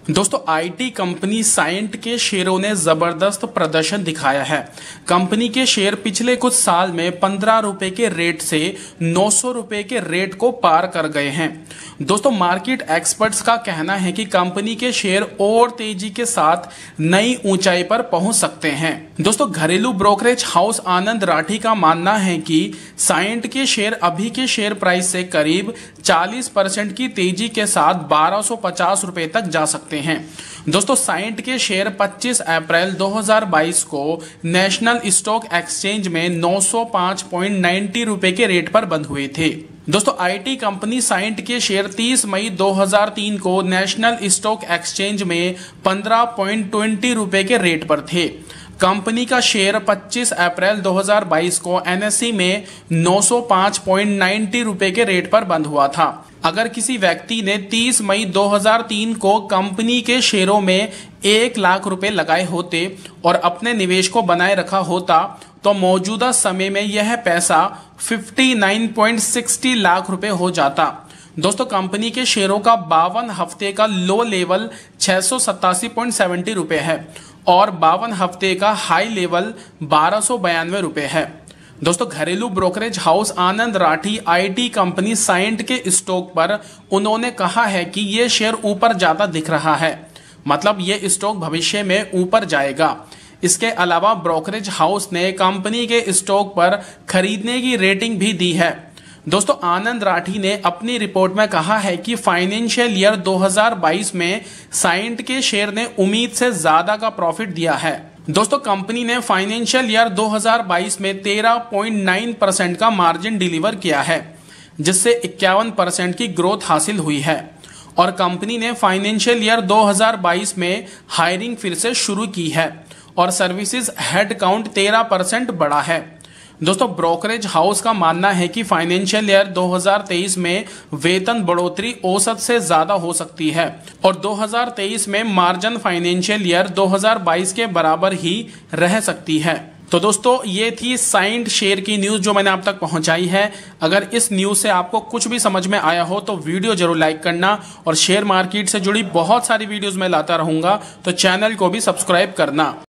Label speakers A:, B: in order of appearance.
A: दोस्तों IT company Cyient के शेयरों ने जबरदस्त प्रदर्शन दिखाया है। कंपनी के शेयर पिछले कुछ साल में 15 रुपए के रेट से 900 रुपए के रेट को पार कर गए हैं। दोस्तों मार्केट एक्सपर्ट्स का कहना है कि कंपनी के शेयर और तेजी के साथ नई ऊंचाई पर पहुंच सकते हैं। दोस्तों घरेलू ब्रोकरेज हाउस आनंद राठी का मानना है कि साइंट के शेयर अभी के शेयर प्राइस से करीब 40% की तेजी के साथ 1250 रुपए तक जा सकते हैं। दोस्तों साइंट के शेयर 25 अप्रैल 2022 को नेशनल स्टॉक एक्सचेंज में 905.90 रुपए के रेट पर बंद हुए थे। दोस्तों आईटी कंपनी साइंट के शेयर 30 मई 2003 को नेशनल स्टॉक एक्सचेंज में 15.20 रुपए के रेट पर थे। कंपनी का शेयर 25 अप्रैल 2022 को एनएसई में 905.90 रुपए के रेट पर बंद हुआ था। अगर किसी व्यक्ति ने 30 मई 2003 को कंपनी के शेयरों में 1 लाख रुपए लगाए होते और अपने निवेश को बनाए रखा होता तो मौजूदा समय में यह पैसा 59.60 लाख रुपए हो जाता। दोस्तों कंपनी के शेयरों का 52 हफ्ते का लो लेवल 687.70 रुपए है और 52 हफ्ते का हाई लेवल 1292 रुपए है। दोस्तों घरेलू brokerage house Anand Rathi IT company Cyient के स्टॉक पर उन्होंने कहा है कि ये शेयर ऊपर जाता दिख रहा है, मतलब ये स्टॉक भविष्य में ऊपर जाएगा। इसके अलावा ब्रोकरेज हाउस ने कंपनी के स्टॉक पर खरीदने की रेटिंग भी दी है। दोस्तों आनंद राठी ने अपनी रिपोर्ट में कहा है कि फाइनेंशियल ईयर 2022 में साइंट के शेयर ने उम्मीद से ज्यादा का प्रॉफिट दिया है। दोस्तों कंपनी ने फाइनेंशियल ईयर 2022 में 13.9% का मार्जिन डिलीवर किया है, जिससे 51% की ग्रोथ हासिल हुई है और कंपनी ने फाइनेंशियल ईयर 2022 में हायरिंग फिर से शुरू की है और सर्विसेज हेड काउंट 13% बढ़ा है। दोस्तों ब्रोकरेज हाउस का मानना है कि फाइनेंशियल ईयर 2023 में वेतन बढ़ोतरी औसत से ज्यादा हो सकती है और 2023 में मार्जिन फाइनेंशियल ईयर 2022 के बराबर ही रह सकती है। तो दोस्तों ये थी साइंट शेयर की न्यूज जो मैंने आप तक पहुंचाई है। अगर इस न्यूज से आपको कुछ भी समझ में आया हो तो वीडियो जरूर लाइक करना और शेयर मार्केट से जुड़ी बहुत सारी वीडियोस मैं लाता रहूंगा, तो चैनल को भी सब्सक्राइब करना।